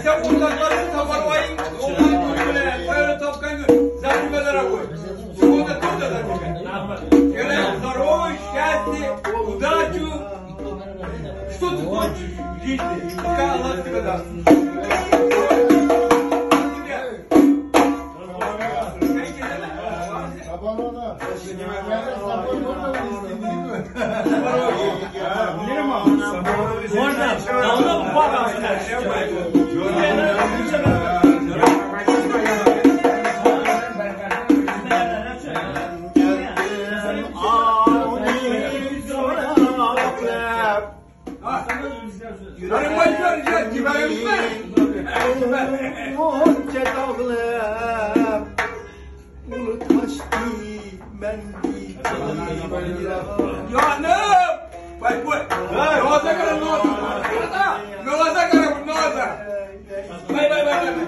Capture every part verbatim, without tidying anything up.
Sen uzakların tabarvayın, yoldan böyle koyunu topkan zannibelere koy. Suda tut da zannibelere. Yine здорово, счастье, удачу. Что ты хочешь в жизни? Пускай Аллах тебе даст. Можно? Давно пора. Yüreğim başlar ya, ciberim ver. Onca dağlar unutmaştı ben Ya ne? Bak bu. Noza kadar noza. Noza kadar bu noza. Bay bay bay bay.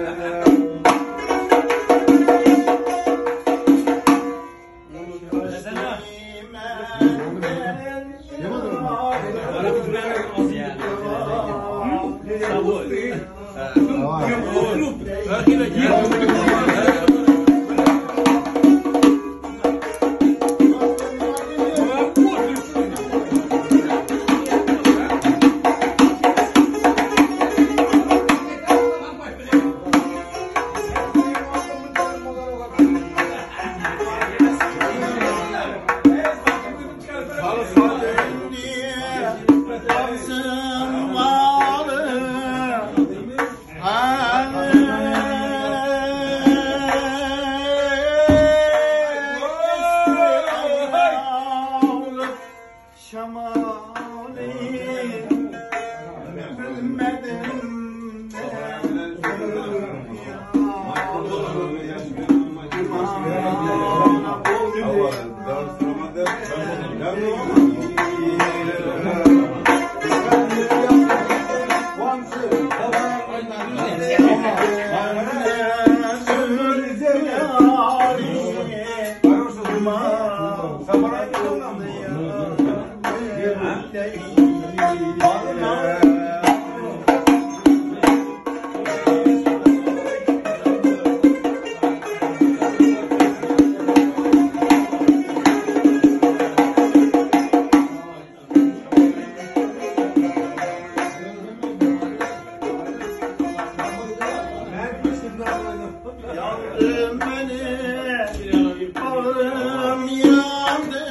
Yandım beni, bağrım yandı.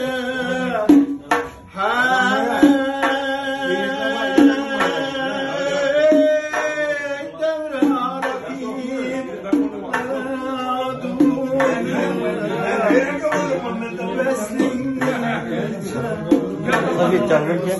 Hey, devran Rabbim, adım beslim. Tabii canım ki.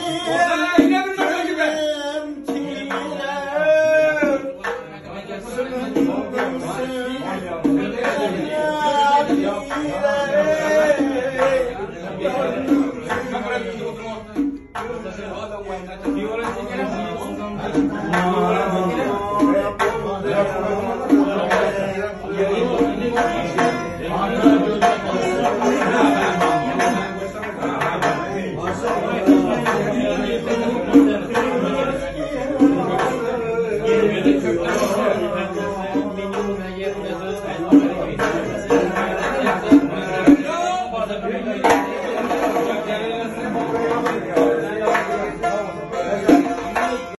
Orada yine bir bakıyor gibi. Ah